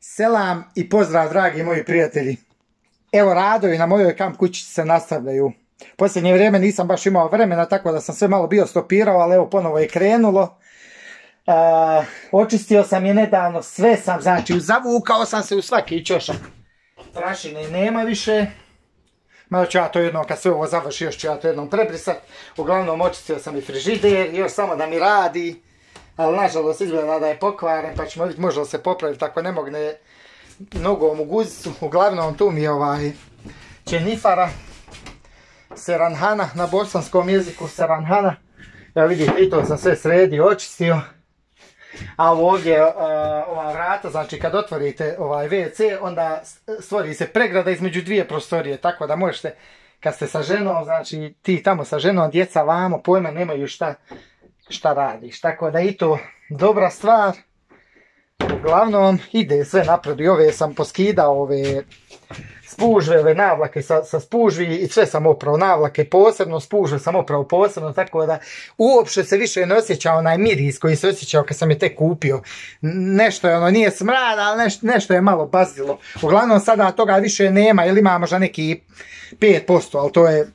Selam i pozdrav, dragi moji prijatelji. Evo, radovi na mojoj kamp kućici se nastavljaju. Posljednje vrijeme nisam baš imao vremena, tako da sam sve malo bio stopirao, ali evo ponovo je krenulo. Očistio sam je nedavno, sve sam, znači zavukao sam se u svaki ćošak. Prašine nema više. Malo ću ja to jednom, kad sve ovo završi, još ću ja to jednom prebrisat. Uglavnom očistio sam i frižider, još samo da mi radi. Ali nažalost izgleda da je pokvaren, pa ćemo vidjeti može li se popraviti ako ne mogne nogom u guzicu. Uglavnom tu mi je čenifara, seranhana, na bosanskom jeziku seranhana. Evo vidite, i to sam sve sredio, očistio. A ovdje ova vrata, znači kad otvorite ovaj WC, onda stvori se pregrada između dvije prostorije, tako da možete, kad ste sa ženom, znači ti tamo sa ženom, djeca vamo, pojma nemaju šta radiš, tako da i to dobra stvar. Uglavnom ide sve napred i ove sam poskidao, ove spužve, ove navlake sa spužvi i sve sam oprao, navlake posebno, spužve sam oprao posebno, tako da uopšte se više ne osjeća onaj miris koji se osjećao kad sam je tek kupio. Nešto je nije smrad, ali nešto je malo bazilo. Uglavnom sada toga više nema, ili ima možda neki 5%, ali to je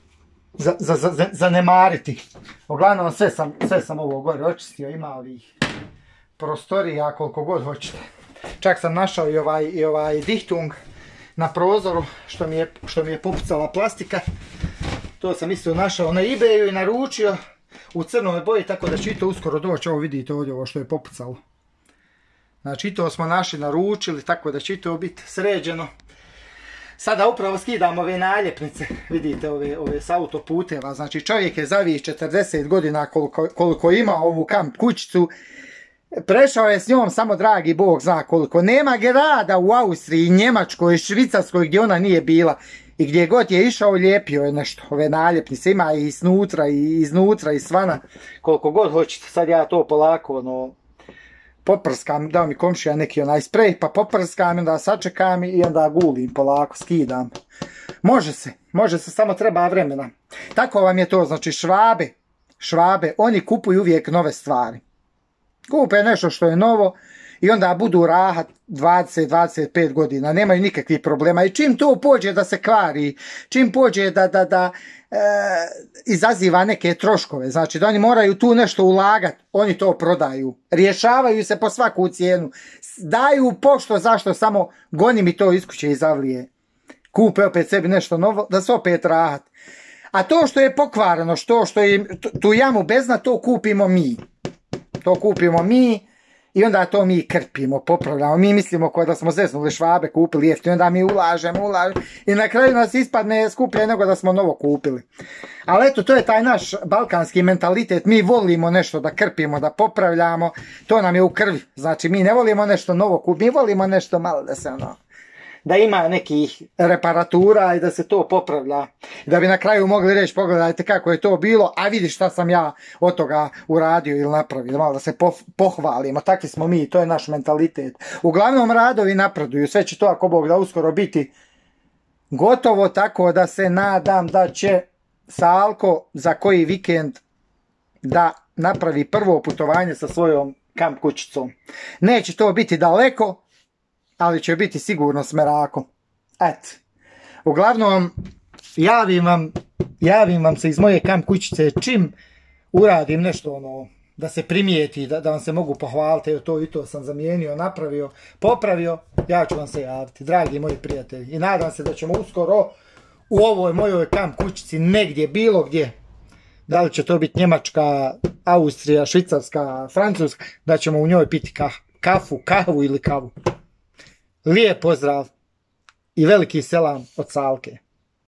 zanemariti. Uglavnom sve sam ovo gore očistio, ima ovih prostorija koliko god hoćete. Čak sam našao i ovaj dihtung na prozoru što mi je popucala plastika. To sam isto našao na eBayu i naručio u crnoj boji, tako da će i to uskoro doći. Ovo vidite ovdje ovo što je popucalo. Znači i to smo našli, naručili, tako da će i to biti sređeno. Sada upravo skidam ove naljepnice, vidite ove s autoputeva, znači čovjek je zavih 40 godina koliko ima ovu kamp kućicu, prešao je s njom samo dragi Bog zna koliko, nema grada u Austriji, Njemačkoj, Švicarskoj gdje ona nije bila i gdje god je išao lijepio je nešto, ove naljepnice, ima i snutra i iznutra i svana, koliko god hoćete, sad ja to polako poprskam, dao mi komšija neki onaj sprej, pa poprskam, onda sačekam i onda gulim polako, skidam. Može se, samo treba vremena. Tako vam je to, znači Švabe, oni kupuju uvijek nove stvari. Kupe nešto što je novo i onda budu rahat 20-25 godina, nemaju nikakvih problema. I čim to pođe da se kvari, čim pođe da izaziva neke troškove, znači da oni moraju tu nešto ulagati, oni to prodaju, rješavaju se po svaku cijenu, daju pošto zašto, samo goni mi to iz kuće i zavlije. Kupe opet sebi nešto novo, da se opet rahat. A to što je pokvareno, što je tu jamu bez dna, to kupimo mi. To kupimo mi i onda to mi krpimo, popravljamo. Mi mislimo kao da smo zeznuli Švabe, kupili jeftino, onda mi ulažemo i na kraju nas ispadne skuplje nego da smo novo kupili. Ali eto, to je taj naš balkanski mentalitet. Mi volimo nešto da krpimo, da popravljamo. To nam je u krvi. Znači, mi ne volimo nešto novo kupiti, mi volimo nešto malo da se da ima nekih reparatura i da se to popravlja. Da bi na kraju mogli reći, pogledajte kako je to bilo, a vidi šta sam ja od toga uradio ili napravio. Malo da se pohvalimo, takvi smo mi, to je naš mentalitet. Uglavnom radovi napreduju, sve će to ako Bog da uskoro biti gotovo, tako da se nadam da će Salko za koji vikend da napravi prvo putovanje sa svojom kamp kućicom. Neće to biti daleko, ali će biti sigurno s Merakom. Eto. Uglavnom, javim vam se iz moje kamp kućice čim uradim nešto da se primijeti, da vam se mogu pohvaliti, evo to i to sam zamijenio, napravio, popravio, ja ću vam se javiti, dragi moji prijatelji. I nadam se da ćemo uskoro u ovoj mojoj kamp kućici negdje, bilo gdje, da li će to biti Njemačka, Austrija, Švicarska, Francuska, da ćemo u njoj piti kavu ili kavu. Lijep pozdrav i veliki selam od Salke.